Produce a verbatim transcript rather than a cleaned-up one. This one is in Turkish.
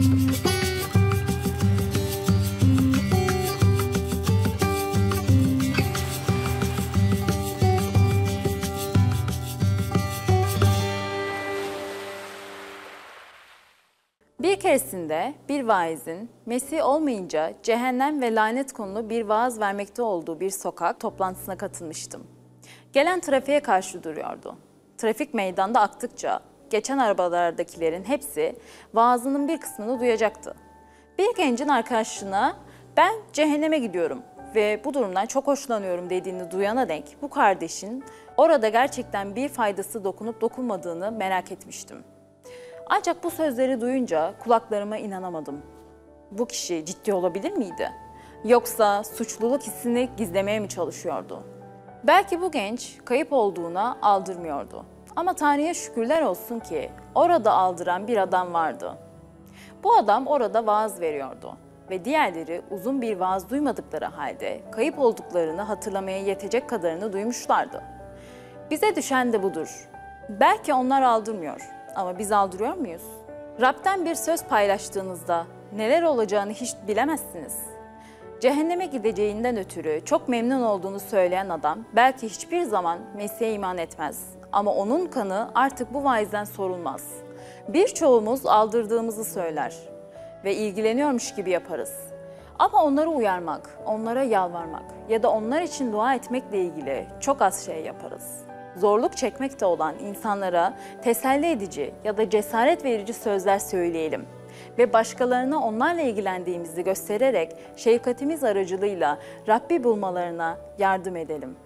Bir keresinde bir vaizin Mesih olmayınca cehennem ve lanet konulu bir vaaz vermekte olduğu bir sokak toplantısına katılmıştım. Gelen trafiğe karşı duruyordu. Trafik meydanda aktıkça geçen arabalardakilerin hepsi vaazının bir kısmını duyacaktı. Bir gencin arkadaşına ben cehenneme gidiyorum ve bu durumdan çok hoşlanıyorum dediğini duyana dek bu kardeşin orada gerçekten bir faydası dokunup dokunmadığını merak etmiştim. Ancak bu sözleri duyunca kulaklarıma inanamadım. Bu kişi ciddi olabilir miydi? Yoksa suçluluk hissini gizlemeye mi çalışıyordu? Belki bu genç kayıp olduğuna aldırmıyordu. Ama Tanrı'ya şükürler olsun ki orada aldıran bir adam vardı. Bu adam orada vaaz veriyordu ve diğerleri uzun bir vaaz duymadıkları halde kayıp olduklarını hatırlamaya yetecek kadarını duymuşlardı. Bize düşen de budur. Belki onlar aldırmıyor. Ama biz aldırıyor muyuz? Rab'den bir söz paylaştığınızda neler olacağını hiç bilemezsiniz. Cehenneme gideceğinden ötürü çok memnun olduğunu söyleyen adam belki hiçbir zaman Mesih'e iman etmez. Ama onun kanı artık bu vaizden sorulmaz. Birçoğumuz aldırdığımızı söyler ve ilgileniyormuş gibi yaparız. Ama onları uyarmak, onlara yalvarmak ya da onlar için dua etmekle ilgili çok az şey yaparız. Zorluk çekmekte olan insanlara teselli edici ya da cesaret verici sözler söyleyelim ve başkalarına onlarla ilgilendiğimizi göstererek şefkatimiz aracılığıyla Rabbi bulmalarına yardım edelim.